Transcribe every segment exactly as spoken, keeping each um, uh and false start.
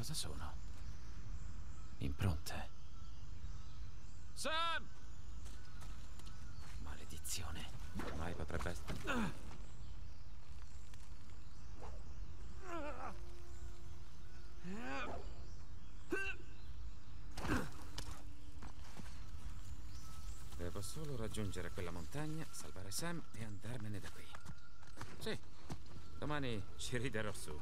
Cosa sono? Impronte. Sam! Maledizione. Mai potrebbe essere... Devo solo raggiungere quella montagna, salvare Sam e andarmene da qui. Sì, domani ci riderò su.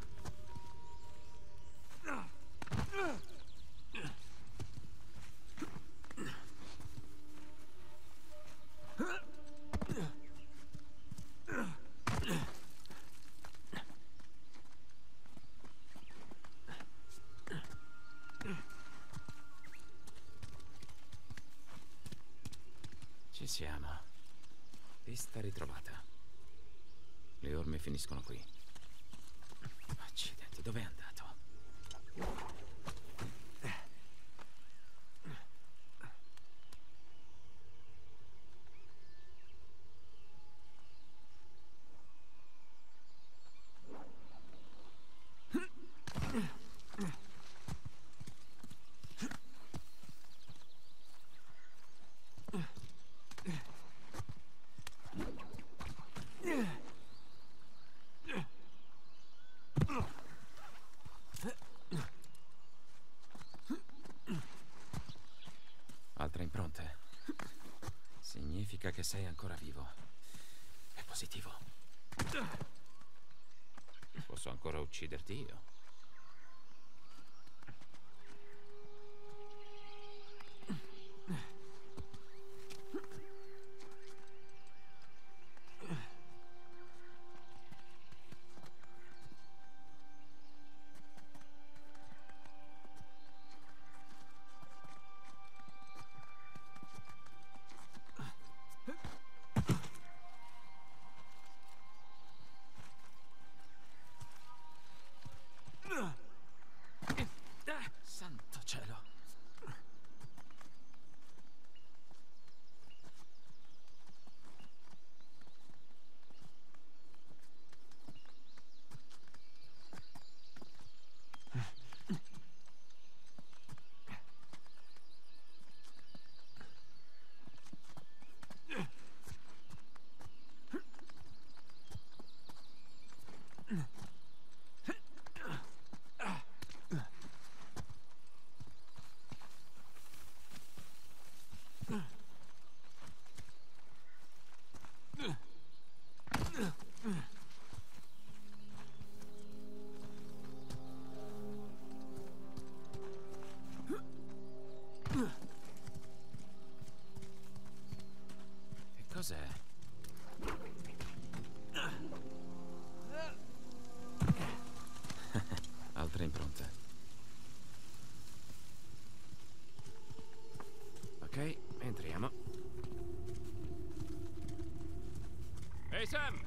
Ci siamo. Pista ritrovata. Le orme finiscono qui. Accidenti, dov'è andato? Altre impronte. Significa che sei ancora vivo. È positivo. Posso ancora ucciderti io. Santo cielo. Che cos'è? Altre impronte. Ok, entriamo. Ehi, hey, Sam!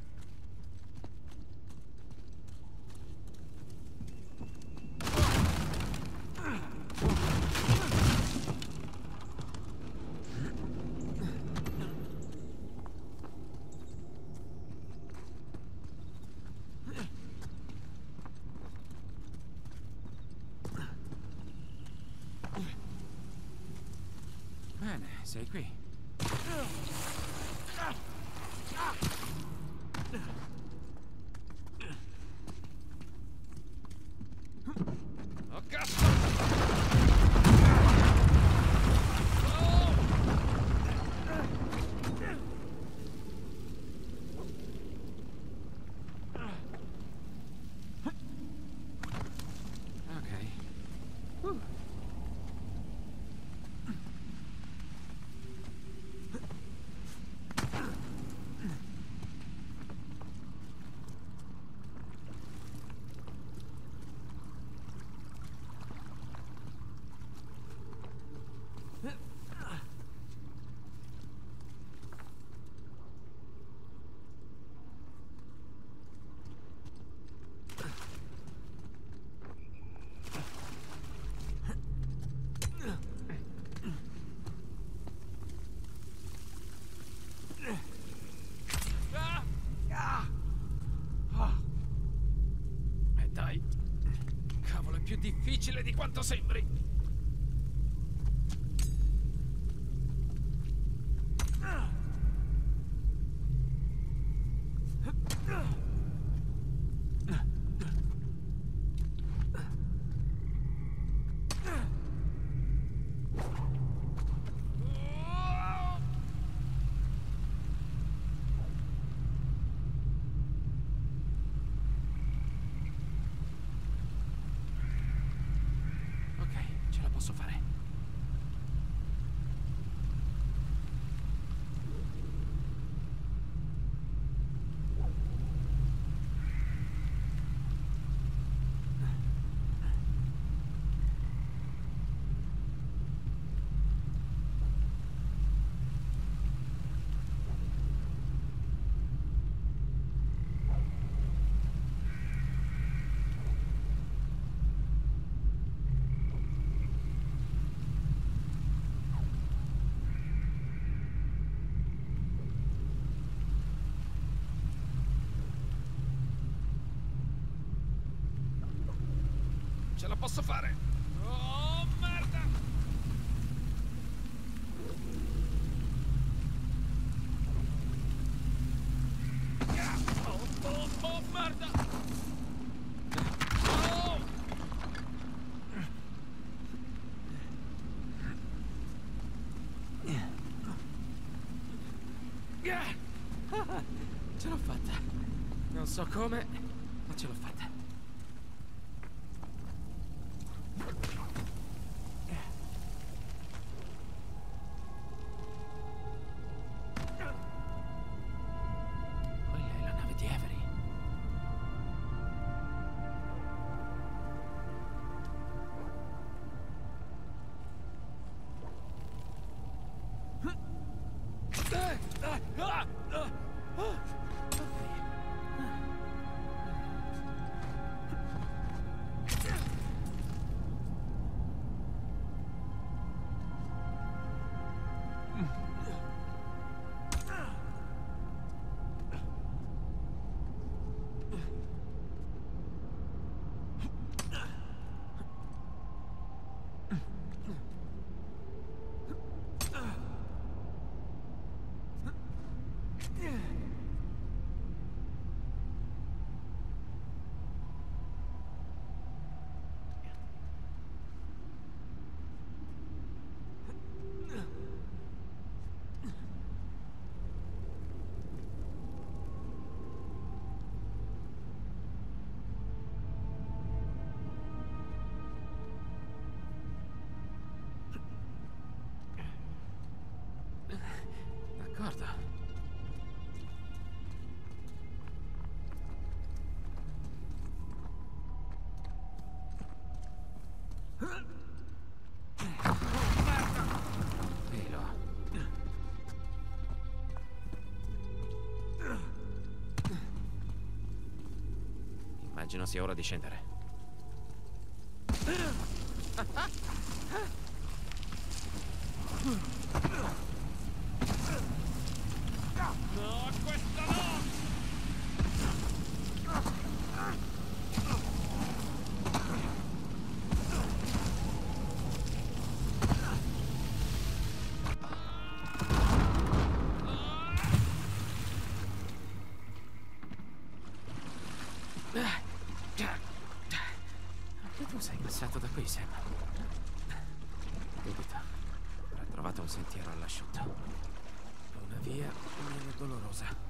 Bene, sei qui. Oh, cazzo! Ok. Uh. di quanto sembri. Ce la posso fare. Ce la posso fare. Oh, merda! Oh, oh, oh, merda! Oh! Ce l'ho fatta. Non so come, ma ce l'ho fatta. Quella è la nave di Avery. D'accordo. Velo. Immagino sia ora di scendere. No, questa no! Anche tu sei passato da qui, Sam. Dubito. Avrà trovato un sentiero all'asciutto. Una via meno dolorosa.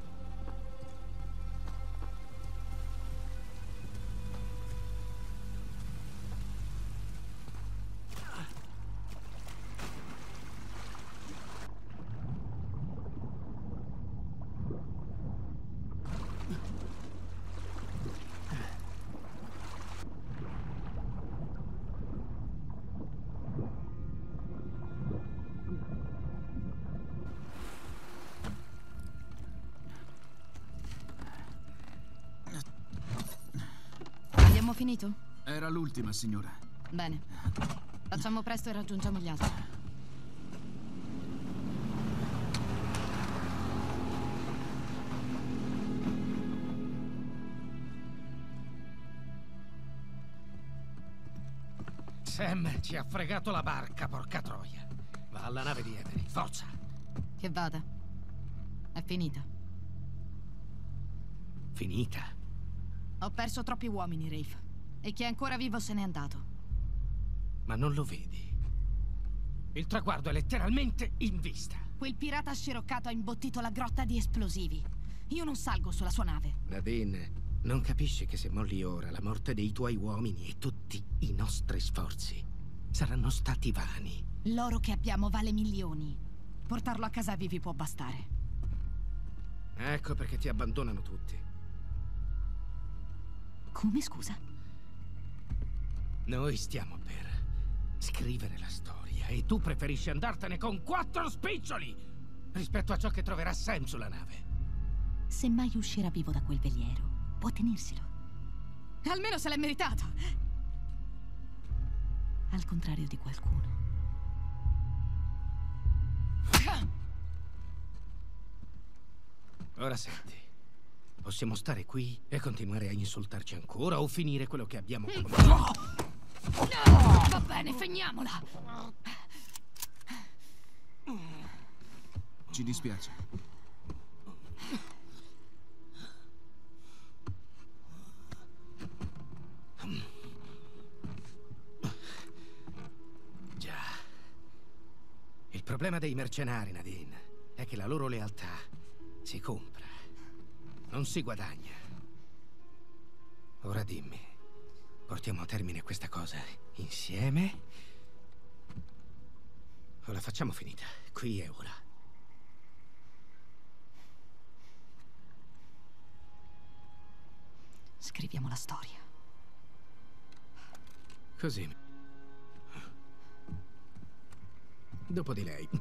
Abbiamo finito? Era l'ultima, signora. Bene. Facciamo presto e raggiungiamo gli altri. Sam ci ha fregato la barca, porca troia. Va alla nave di Avery, forza. Che vada. È finita. Finita? Ho perso troppi uomini, Rafe. E chi è ancora vivo se n'è andato. Ma non lo vedi? Il traguardo è letteralmente in vista. Quel pirata sciroccato ha imbottito la grotta di esplosivi. Io non salgo sulla sua nave. Nadine, non capisci che se molli ora la morte dei tuoi uomini e tutti i nostri sforzi saranno stati vani. L'oro che abbiamo vale milioni. Portarlo a casa vivi può bastare. Ecco perché ti abbandonano tutti. Come, scusa? Noi stiamo per scrivere la storia e tu preferisci andartene con quattro spiccioli rispetto a ciò che troverà Sam sulla nave. Se mai uscirà vivo da quel veliero, può tenerselo. Almeno se l'è meritato. Al contrario di qualcuno. Ora senti, possiamo stare qui e continuare a insultarci ancora o finire quello che abbiamo cominciato? No! Va bene, finiamola. Ci dispiace. Già. Il problema dei mercenari, Nadine, è che la loro lealtà si compra, non si guadagna. Ora dimmi, portiamo a termine questa cosa insieme? O la facciamo finita, qui e ora? Scriviamo la storia. Così. Dopo di lei.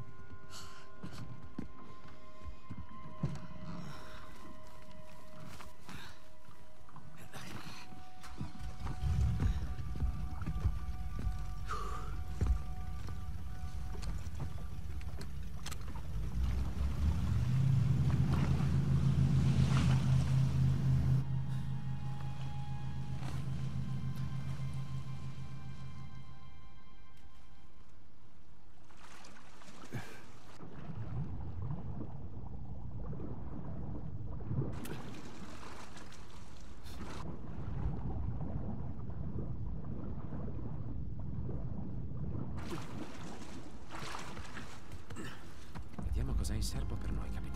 Vediamo cosa ha in serbo per noi, capitano.